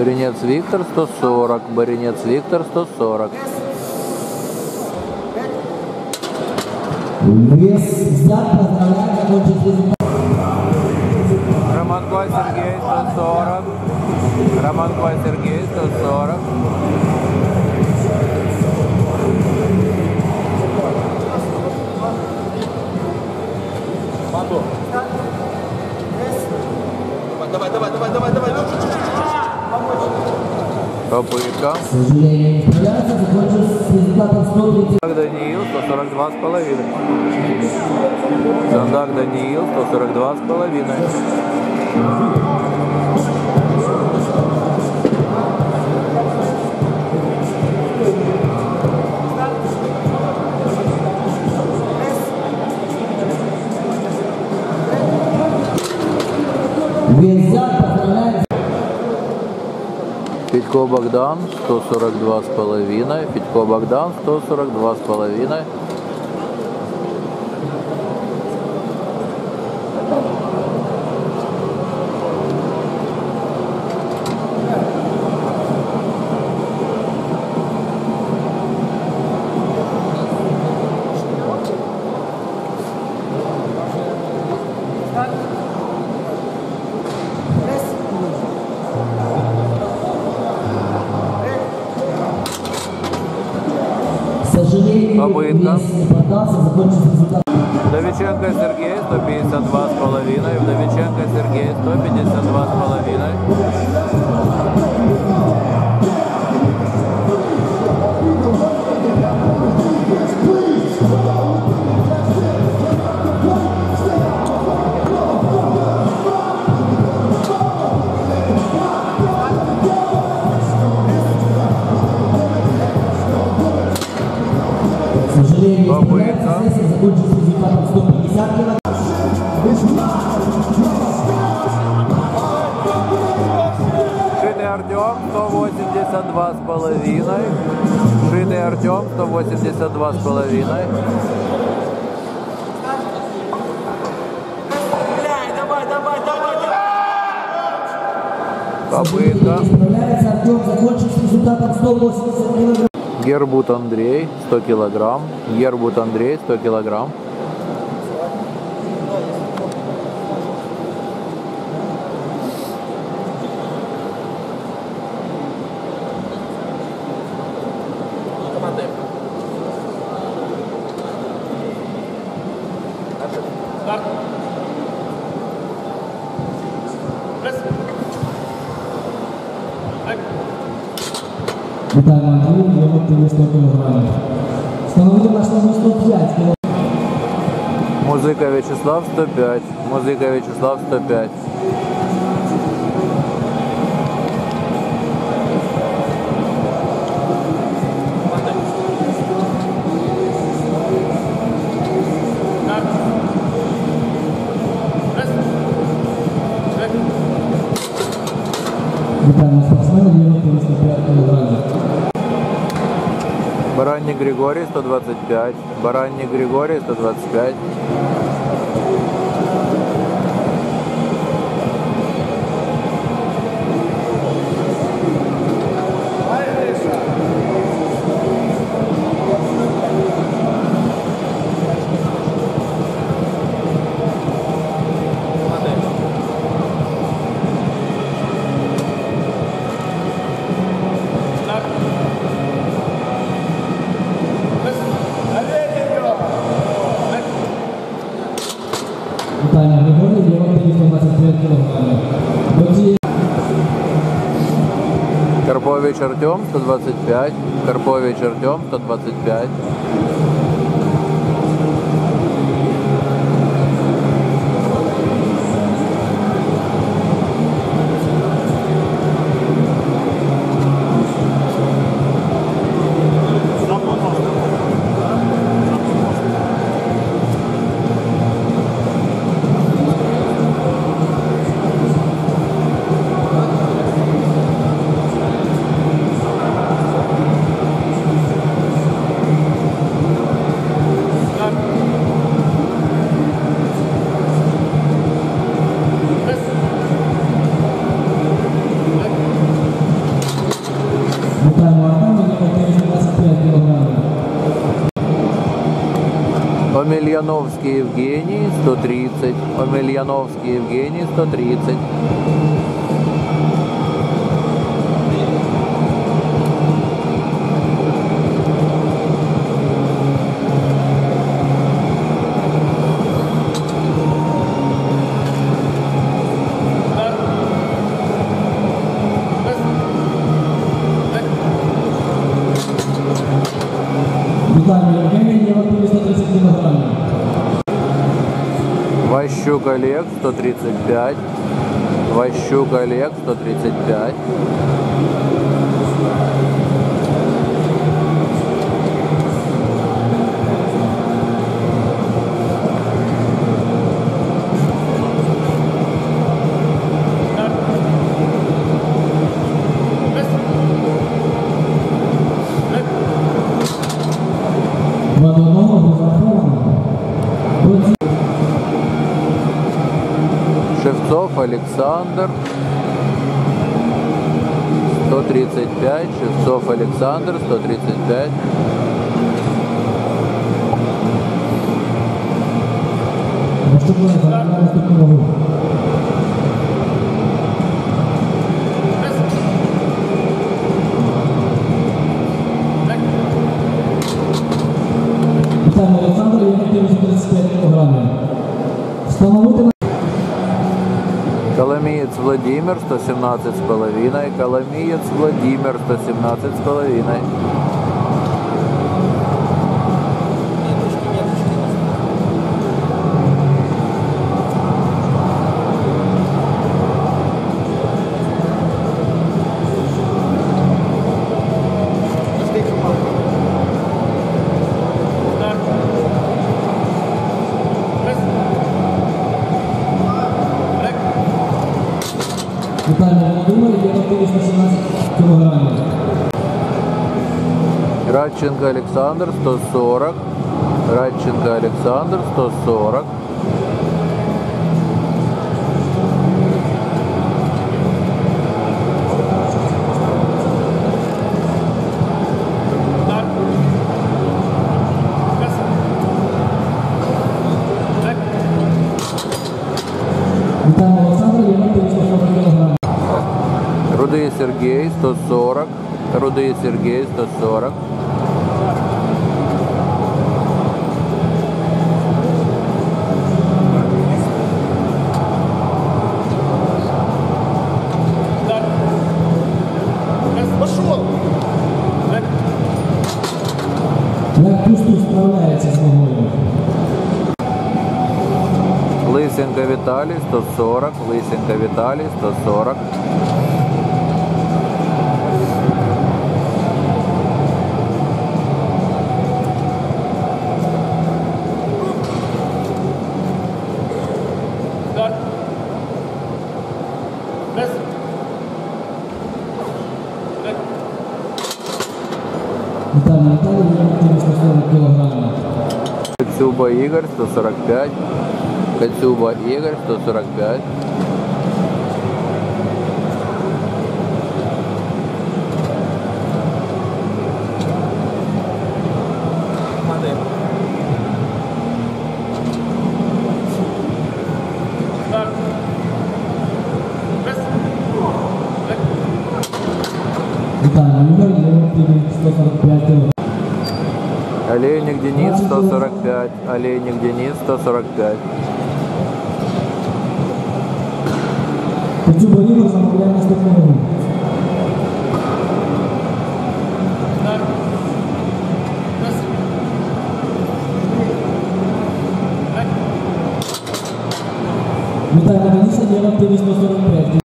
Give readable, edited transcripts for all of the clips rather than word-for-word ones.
Баринец Виктор 140. Баринец Виктор 140. Вес взят, поздравляем, закончить результат. Романкой Сергей 140. Романкой Сергей 140. Давай. Попытка. К сожалению, не справляется, закончил с результатом 130. Даниил 142,5. Сандак Даниил 142,5. Вес взят, поздравляем. Федько Богдан 142,5. Федько Богдан 142,5. К сожалению, Попытка. вес не поддался, закончил с результатом. Вдовиченко Сергей 152,5. Вдовиченко Сергей 152,5. К сожалению, не справляется, сессия закончил с результатом 150 килограмм. Шитый Артем 182,5. Шитый Артем 182,5. Попытка. Не справляется, Артем закончил с результатом 180 килограмм. Гербут Андрей 100 килограмм. Гербут Андрей 100 килограмм. Виталий Андреев, вывод ТВ 100 килограммов. Становлено на 105 килограмм. Музыка Вячеслав 105. Музыка Вячеслав 105. Виталий спортсмен, вывод ТВ 105 килограммов. Баранник Григорий 125. Баранник Григорий 125. Виталий Григорий, вывод ТВ 125 килограммов. Карпович Артем 125. Карпович Артем 125. Омельяновский Евгений 130. Омельяновский Евгений 130. Вітаю, Євгеній, я вартую 130 кг. Ващук Олег 135. Ващук Олег 135. Два до одного зараховано. Шевцов Александр 135. Шевцов Александр 135. Наступний зараховано наступну вагу. Вітаю, Олександр, я вартую 35 кг. Встановити на... Коломиец Владимир 117,5. Коломиец Владимир 117,5. Вітаю, Володимир, я вартую 117 кг. Радченко Александр 140. Радченко Александр 140. Вітаю, Олександр, я вартую 140 кг. Рудый Сергей 140. Рудый Сергей 140. Як Пустух справляється з вагою? Лысенко Виталий 140. Лысенко Виталий 140. Вітаю, Наталія, я вартую 140 кг. Кацюба Игорь 145. Кацюба Игорь 145. Вітаю, Ігор, я вартую 145 кг. Олейник Денис 145. Олейник Денис 145. Кацюба Ігор замовляє наступну вагу. Вітаю, Дениса, я вартую 145 кг.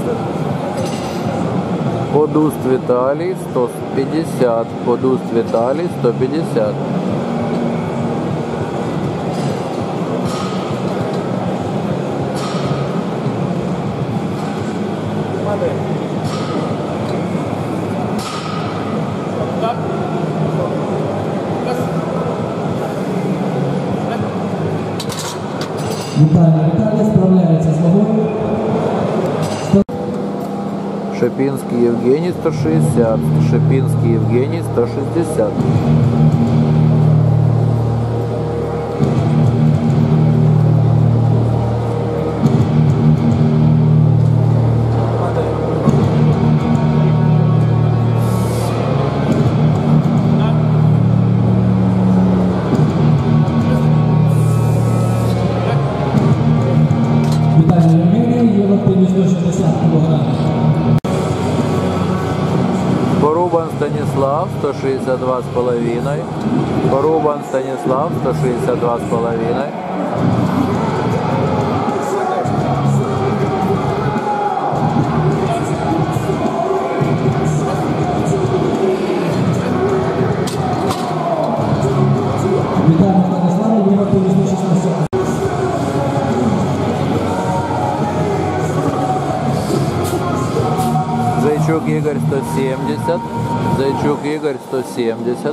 Подуст Виталий 150. Подуст Виталий 150. Вітаю, Віталій справляється з вагою. Шипинский Евгений 160. Шипинский Евгений 160. вартує 160 кг. Порубан Станіслав 162,5. Порубан Станіслав 162,5. Вітаємо Станіслава, він вартує 160. Зайчук Игорь 170. Зайчук Игорь 170.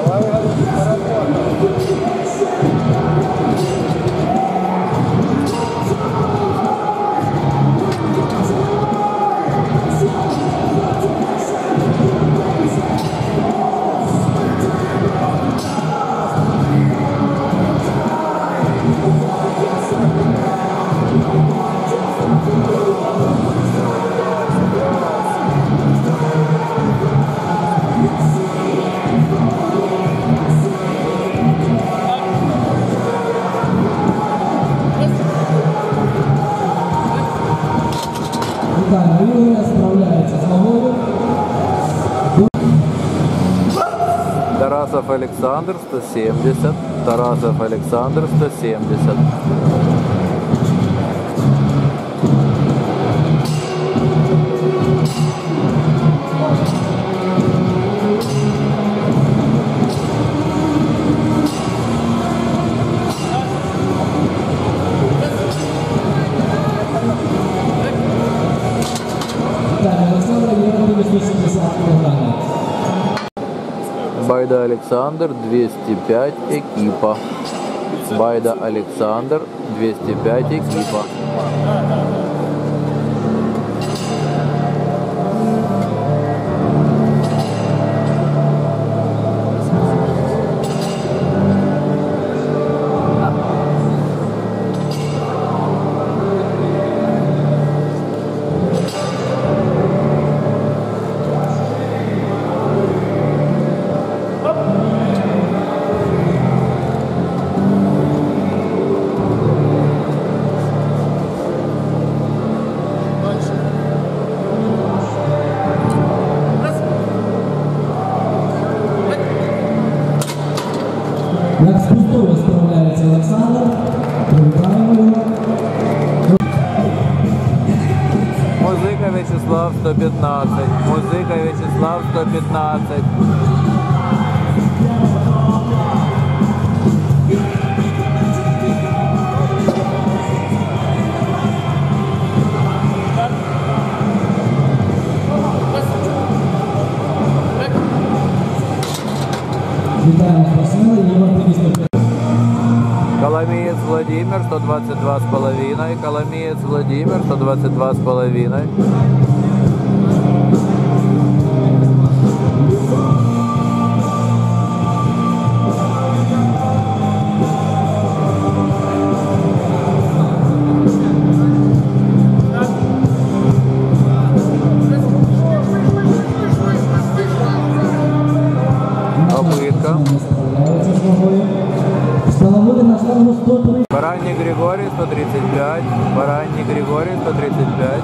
Вітаємо Ігоря, справляється з вагою. Тарасов Александр 170. Тарасов Александр 170. Вітаємо Олександра, він вартує 160 кг. Байда Александр 205 экипа. Байда Александр 205 экипа. Як з пустою справляється Олександр, привітаємо його. Музыка Вячеслав 115. Музыка Вячеслав 115. Вітаємо спортсмена, він вартує 160. Коломеец Владимир 122,5. Коломеец Владимир 122,5. Попытка. Справляється з вагою. Встановили на штангу 103. Баранник Григорий 135. Баранник Григорий 135.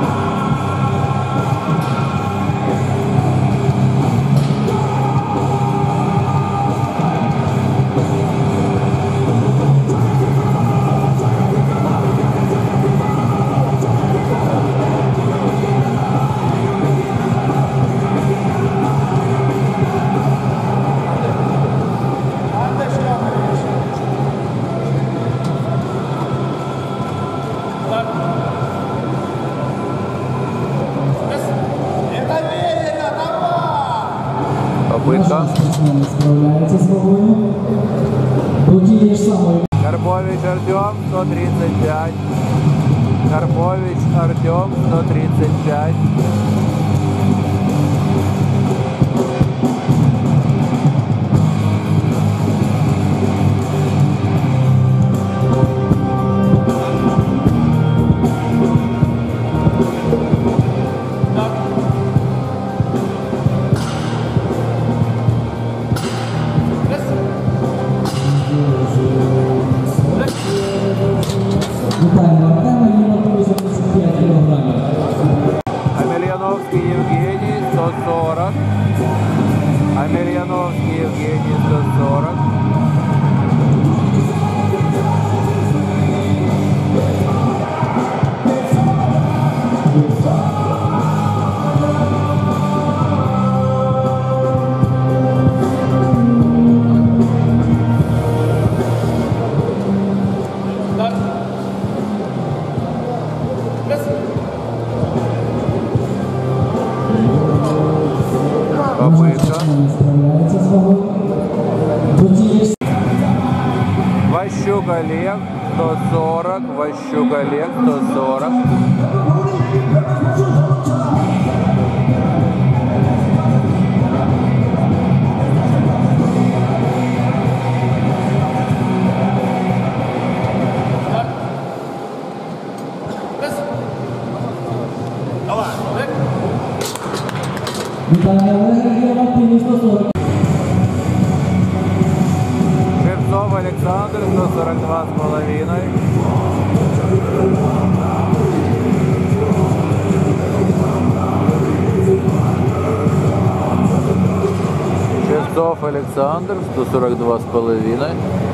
Попытка. Спортсмен справляється з вагою. До тієї ж самої. Карпович Артем 135. Карпович Артем 135. Вітаємо Артема, він вартує 135 Олег, 140. Ващук Олег, 140. Вітання Олега, активність 140. Шевцов Олександр, 142,5. Шевцов Олександр, 142,5.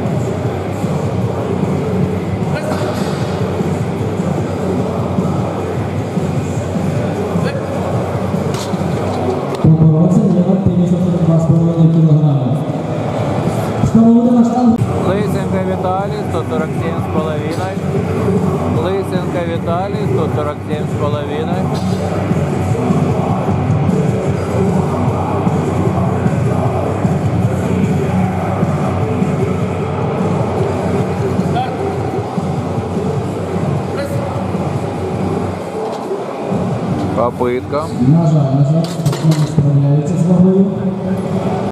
Пропорція є активність 142,5 кг. Встановити на штангу. Лисенко Віталій, 147,5. Лисенко Віталій, 147,5. Попытка. На жаль, не справляється з вагою.